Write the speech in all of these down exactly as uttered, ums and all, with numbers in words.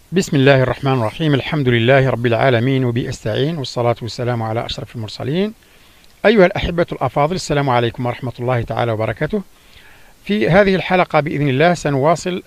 بسم الله الرحمن الرحيم. الحمد لله رب العالمين وبه أستعين، والصلاة والسلام على أشرف المرسلين. أيها الأحبة الأفاضل، السلام عليكم ورحمة الله تعالى وبركاته. في هذه الحلقة بإذن الله سنواصل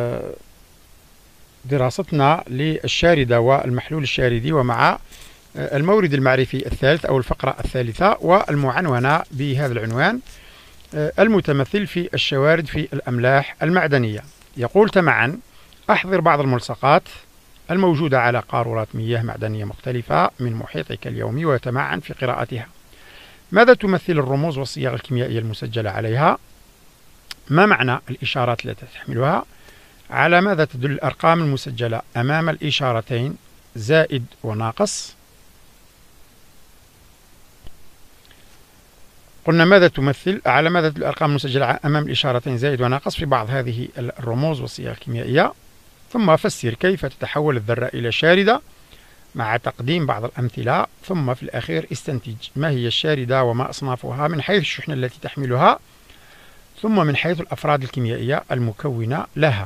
دراستنا للشاردة والمحلول الشاردي، ومع المورد المعرفي الثالث أو الفقرة الثالثة، والمعنونة بهذا العنوان المتمثل في الشوارد في الأملاح المعدنية. يقول تمعا: أحضر بعض الملصقات الموجودة على قارورات مياه معدنية مختلفة من محيطك اليومي وتمعن في قراءتها. ماذا تمثل الرموز والصيغ الكيميائية المسجلة عليها؟ ما معنى الإشارات التي تحملها؟ على ماذا تدل الأرقام المسجلة أمام الإشارتين زائد وناقص؟ قلنا ماذا تمثل على ماذا تدل الأرقام المسجلة أمام الإشارتين زائد وناقص في بعض هذه الرموز والصيغ الكيميائية. ثم فسر كيف تتحول الذرة إلى شاردة مع تقديم بعض الأمثلة. ثم في الأخير استنتج ما هي الشاردة وما أصنافها من حيث الشحنة التي تحملها، ثم من حيث الأفراد الكيميائية المكونة لها.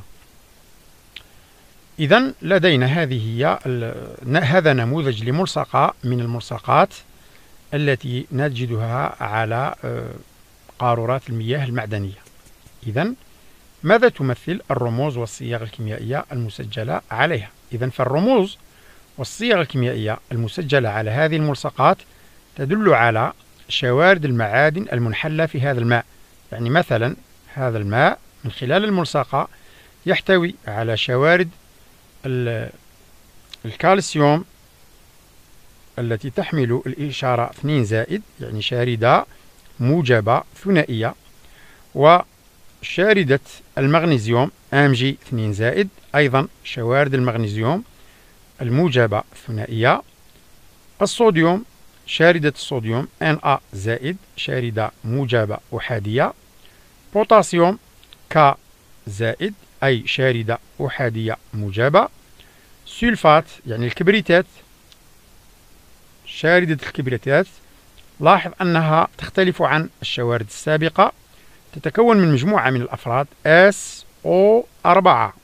إذن لدينا هذه هي هذا نموذج لملصقة من الملصقات التي نجدها على قارورات المياه المعدنية. إذن ماذا تمثل الرموز والصيغ الكيميائية المسجلة عليها؟ إذن فالرموز والصيغ الكيميائية المسجلة على هذه الملصقات تدل على شوارد المعادن المنحلة في هذا الماء. يعني مثلا هذا الماء من خلال الملصقة يحتوي على شوارد الكالسيوم التي تحمل الإشارة اثنين زائد، يعني شاردة موجبة ثنائية، وشاردة المغنيسيوم ام جي اثنين زائد، أيضا شوارد المغنيسيوم الموجبة ثنائية. الصوديوم شاردة الصوديوم ان اي زائد، شاردة موجبة أحادية. بوتاسيوم ك زائد، أي شاردة أحادية موجبة. سلفات يعني الكبريتات، شاردة الكبريتات، لاحظ أنها تختلف عن الشوارد السابقة، تتكون من مجموعة من الأفراد اس او أربعة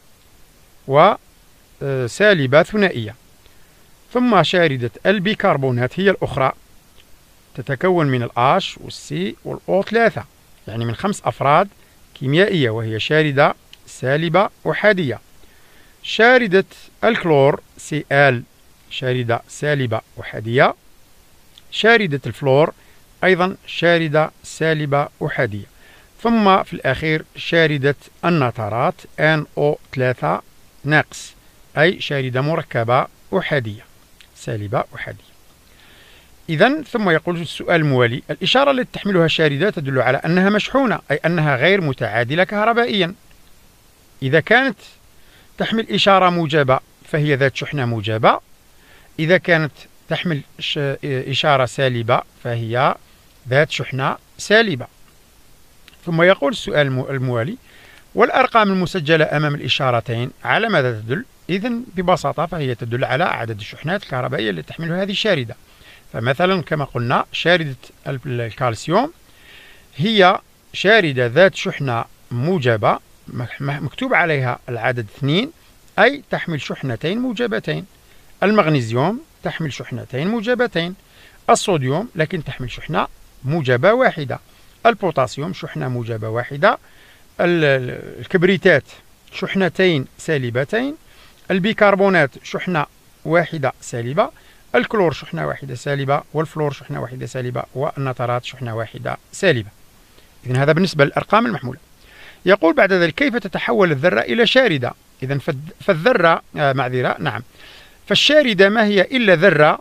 وسالبة ثنائية. ثم شاردة البيكربونات هي الأخرى، تتكون من الآش والسي والأو ثلاثة، يعني من خمس أفراد كيميائية، وهي شاردة سالبة أحادية. شاردة الكلور سي ال شاردة سالبة أحادية. شاردة الفلور أيضا شاردة سالبة أحادية. ثم في الأخير شاردة النترات ان او ثلاثة ناقص، أي شاردة مركبة أحادية سالبة أحادية. إذن ثم يقول السؤال الموالي: الإشارة التي تحملها الشاردة تدل على أنها مشحونة، أي أنها غير متعادلة كهربائيا. إذا كانت تحمل إشارة موجبة فهي ذات شحنة موجبة، إذا كانت تحمل إشارة سالبة فهي ذات شحنة سالبة. ثم يقول السؤال الموالي: والأرقام المسجلة أمام الإشارتين على ماذا تدل؟ إذن ببساطة فهي تدل على عدد الشحنات الكهربائية التي تحملها هذه الشاردة. فمثلا كما قلنا شاردة الكالسيوم هي شاردة ذات شحنة موجبة مكتوب عليها العدد اثنين، أي تحمل شحنتين موجبتين. المغنيسيوم تحمل شحنتين موجبتين. الصوديوم لكن تحمل شحنة موجبة واحدة. البوتاسيوم شحنة موجبة واحدة. الكبريتات شحنتين سالبتين. البيكربونات شحنة واحدة سالبة. الكلور شحنة واحدة سالبة، والفلور شحنة واحدة سالبة، والنترات شحنة واحدة سالبة. إذن هذا بالنسبة للأرقام المحمولة. يقول بعد ذلك: كيف تتحول الذرة إلى شاردة؟ إذن فالذرة آه معذرة نعم فالشاردة ما هي إلا ذرة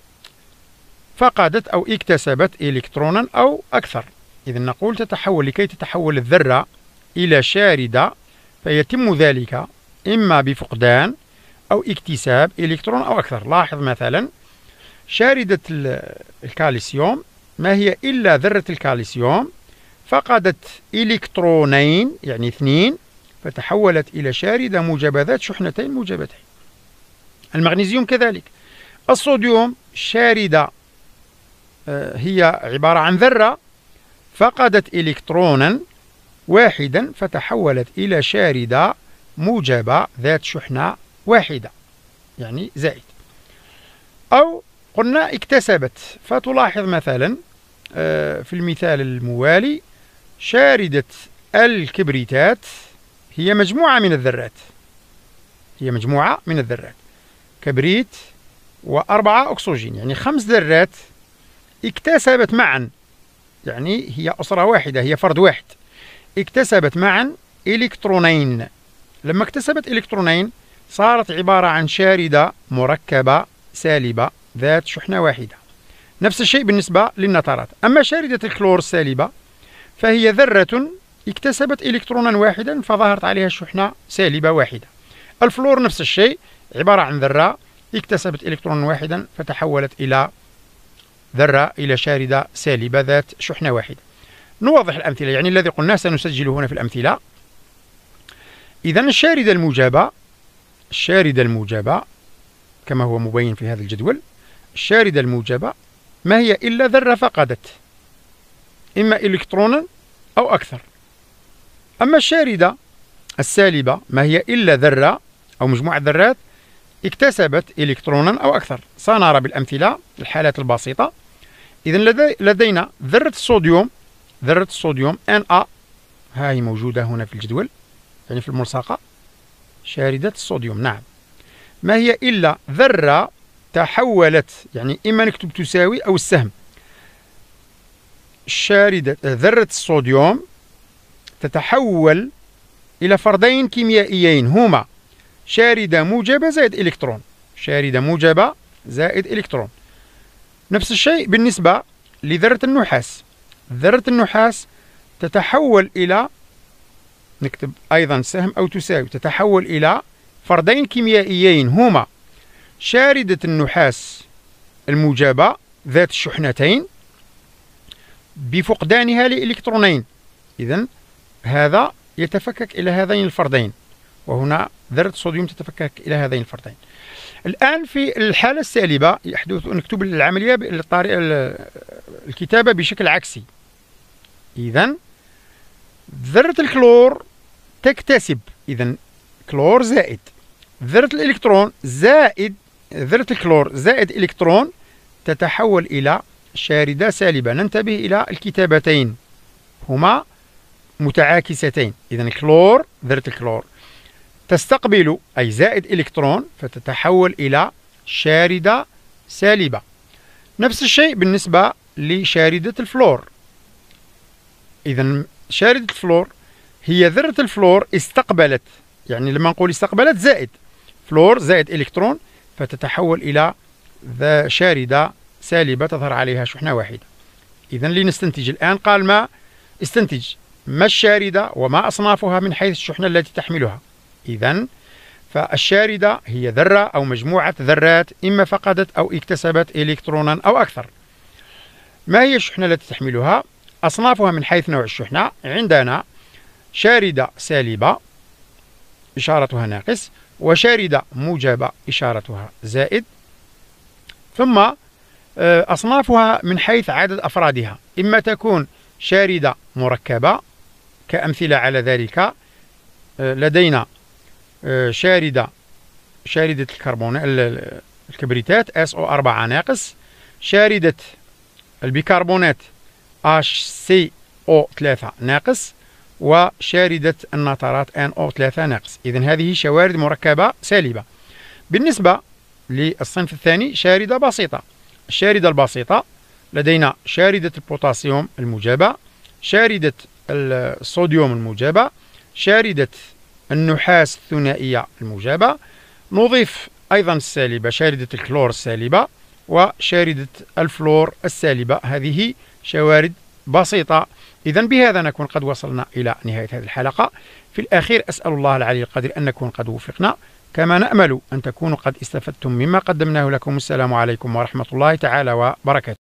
فقدت أو اكتسبت إلكترونا أو أكثر. إذن نقول تتحول لكي تتحول الذرة إلى شاردة فيتم ذلك إما بفقدان أو اكتساب إلكترون أو أكثر. لاحظ مثلا شاردة الكالسيوم ما هي إلا ذرة الكالسيوم فقدت إلكترونين يعني اثنين فتحولت إلى شاردة موجبة ذات شحنتين موجبتين. المغنيسيوم كذلك. الصوديوم شاردة هي عبارة عن ذرة فقدت إلكترونا واحدا فتحولت إلى شاردة موجبة ذات شحنة واحدة. يعني زائد. أو قلنا اكتسبت، فتلاحظ مثلا في المثال الموالي شاردة الكبريتات هي مجموعة من الذرات، هي مجموعة من الذرات، كبريت وأربعة أكسجين، يعني خمس ذرات اكتسبت معا، يعني هي أسرة واحدة، هي فرد واحد، اكتسبت معا إلكترونين. لما اكتسبت إلكترونين صارت عبارة عن شاردة مركبة سالبة ذات شحنة واحدة. نفس الشيء بالنسبة للنترات. أما شاردة الكلور السالبة فهي ذرة اكتسبت إلكترونا واحدا فظهرت عليها شحنة سالبة واحدة. الفلور نفس الشيء، عبارة عن ذرة اكتسبت إلكترونا واحدا فتحولت إلى ذرة إلى شاردة سالبة ذات شحنة واحدة. نوضح الأمثلة، يعني الذي قلناه سنسجله هنا في الأمثلة. إذن الشاردة الموجبة، الشاردة الموجبة كما هو مبين في هذا الجدول، الشاردة الموجبة ما هي إلا ذرة فقدت إما إلكترونا أو أكثر. أما الشاردة السالبة ما هي إلا ذرة أو مجموعة ذرات اكتسبت إلكترونا أو أكثر. سنرى بالأمثلة الحالات البسيطة. إذن لدي لدينا ذرة الصوديوم، ذرة الصوديوم إن إيه، هاي موجودة هنا في الجدول يعني في الملصقة، شاردة الصوديوم. نعم، ما هي إلا ذرة تحولت، يعني إما نكتب تساوي أو السهم. شاردة ذرة الصوديوم تتحول إلى فردين كيميائيين هما شاردة موجبة زائد إلكترون، شاردة موجبة زائد إلكترون. نفس الشيء بالنسبة لذرة النحاس، ذرة النحاس تتحول إلى، نكتب أيضا سهم أو تساوي، تتحول إلى فردين كيميائيين هما شاردة النحاس الموجبة ذات الشحنتين بفقدانها لإلكترونين. إذن هذا يتفكك إلى هذين الفردين، وهنا ذرة الصوديوم تتفكك إلى هذين الفردين. الآن في الحالة السالبة يحدث نكتب العملية بالطريقة الكتابة بشكل عكسي. إذن ذرة الكلور تكتسب، إذن كلور زائد ذرة الإلكترون زائد ذرة الكلور زائد إلكترون تتحول إلى شاردة سالبة. ننتبه إلى الكتابتين هما متعاكستين. إذن كلور، ذرة الكلور تستقبل أي زائد إلكترون فتتحول إلى شاردة سالبة. نفس الشيء بالنسبة لشاردة الفلور. إذن شاردة الفلور هي ذرة الفلور استقبلت، يعني لما نقول استقبلت زائد فلور زائد إلكترون فتتحول إلى ذا شاردة سالبة تظهر عليها شحنة واحدة. إذن لنستنتج الآن، قال ما استنتج ما الشاردة وما أصنافها من حيث الشحنة التي تحملها. إذن فالشاردة هي ذرة أو مجموعة ذرات إما فقدت أو اكتسبت إلكترونا أو أكثر. ما هي الشحنة التي تحملها؟ أصنافها من حيث نوع الشحنة. عندنا شاردة سالبة إشارتها ناقص، وشاردة موجبة إشارتها زائد. ثم أصنافها من حيث عدد أفرادها، إما تكون شاردة مركبة كأمثلة على ذلك لدينا شاردة شاردة الكربون الكبريتات إس أو أربعة ناقص، شاردة البيكربونات إتش سي أو ثلاثة ناقص، وشاردة النترات إن أو ثلاثة ناقص. إذن هذه شوارد مركبة سالبة. بالنسبة للصنف الثاني شاردة بسيطة. الشاردة البسيطة لدينا شاردة البوتاسيوم الموجبة، شاردة الصوديوم الموجبة، شاردة النحاس الثنائية الموجبة، نضيف أيضا السالبة شاردة الكلور السالبة وشاردة الفلور السالبة. هذه شوارد بسيطة. إذن بهذا نكون قد وصلنا إلى نهاية هذه الحلقة. في الأخير أسأل الله العلي القدير أن نكون قد وفقنا، كما نأمل أن تكونوا قد استفدتم مما قدمناه لكم. السلام عليكم ورحمة الله تعالى وبركاته.